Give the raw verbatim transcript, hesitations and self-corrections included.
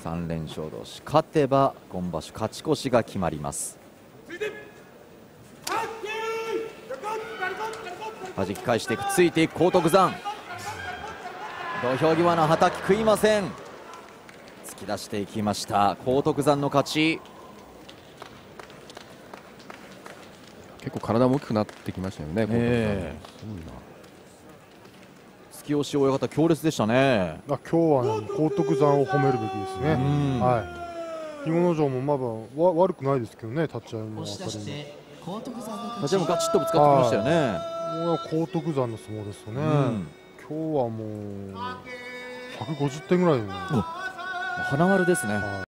さん連勝同士、勝てば今場所勝ち越しが決まります。弾き返していく、ついていく荒篤山、土俵際のはたき食いません。突き出していきました荒篤山の勝ち。 結構体も大きくなってきましたよね、 えー、すごいな。突き押し親方強烈でしたね。 あ、今日は、ね、荒篤山を褒めるべきですね。はい。紐之城もまだわ悪くないですけどね、立ち合いも当たりも。 立ち合いもガチッとぶつかってきましたよね。 荒篤山の相撲ですよね。 うん、 今日はもうひゃくごじゅってんぐらいの花丸ですね。